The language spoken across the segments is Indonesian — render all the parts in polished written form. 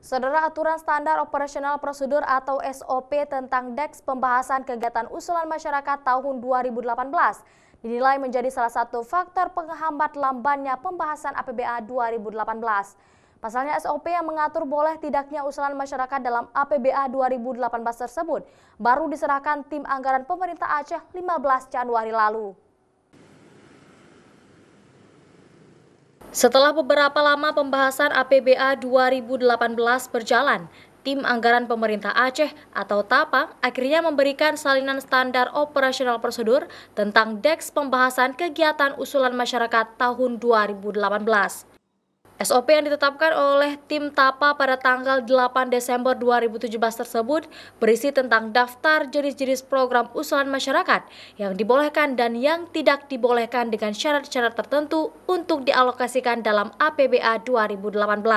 Saudara, aturan standar operasional prosedur atau SOP tentang DEX pembahasan kegiatan usulan masyarakat tahun 2018 dinilai menjadi salah satu faktor penghambat lambannya pembahasan APBA 2018. Pasalnya SOP yang mengatur boleh tidaknya usulan masyarakat dalam APBA 2018 tersebut baru diserahkan tim anggaran pemerintah Aceh 15 Januari lalu. Setelah beberapa lama pembahasan APBA 2018 berjalan, tim anggaran pemerintah Aceh atau TAPA akhirnya memberikan salinan standar operasional prosedur tentang DEX pembahasan kegiatan usulan masyarakat tahun 2018. SOP yang ditetapkan oleh tim TAPA pada tanggal 8 Desember 2017 tersebut berisi tentang daftar jenis-jenis program usulan masyarakat yang dibolehkan dan yang tidak dibolehkan dengan syarat-syarat tertentu untuk dialokasikan dalam APBA 2018.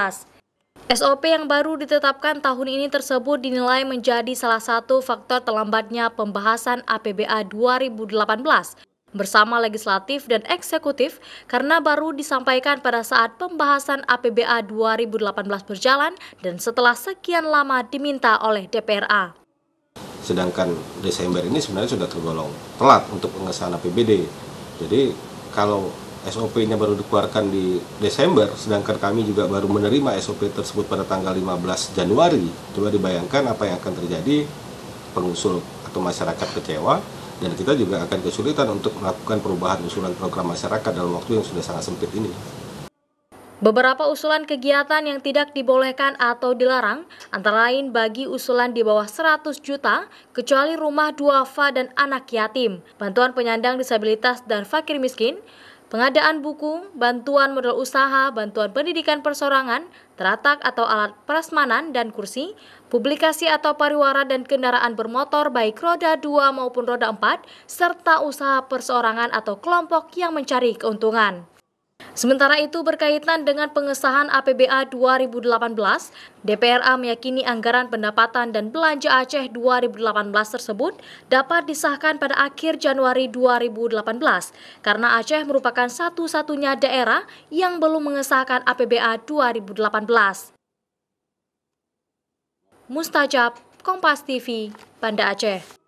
SOP yang baru ditetapkan tahun ini tersebut dinilai menjadi salah satu faktor terlambatnya pembahasan APBA 2018 bersama legislatif dan eksekutif karena baru disampaikan pada saat pembahasan APBA 2018 berjalan dan setelah sekian lama diminta oleh DPRA. Sedangkan Desember ini sebenarnya sudah tergolong telat untuk pengesahan APBD. Jadi kalau SOP-nya baru dikeluarkan di Desember, sedangkan kami juga baru menerima SOP tersebut pada tanggal 15 Januari. Coba dibayangkan apa yang akan terjadi, pengusul atau masyarakat kecewa, dan kita juga akan kesulitan untuk melakukan perubahan usulan program masyarakat dalam waktu yang sudah sangat sempit ini. Beberapa usulan kegiatan yang tidak dibolehkan atau dilarang, antara lain bagi usulan di bawah 100 juta, kecuali rumah duafa dan anak yatim, bantuan penyandang disabilitas dan fakir miskin, pengadaan buku, bantuan modal usaha, bantuan pendidikan persorangan, teratak atau alat prasmanan dan kursi, publikasi atau pariwara dan kendaraan bermotor baik roda 2 maupun roda 4, serta usaha perseorangan atau kelompok yang mencari keuntungan. Sementara itu berkaitan dengan pengesahan APBA 2018, DPRA meyakini anggaran pendapatan dan belanja Aceh 2018 tersebut dapat disahkan pada akhir Januari 2018 karena Aceh merupakan satu-satunya daerah yang belum mengesahkan APBA 2018. Mustajab, Kompas TV, Banda Aceh.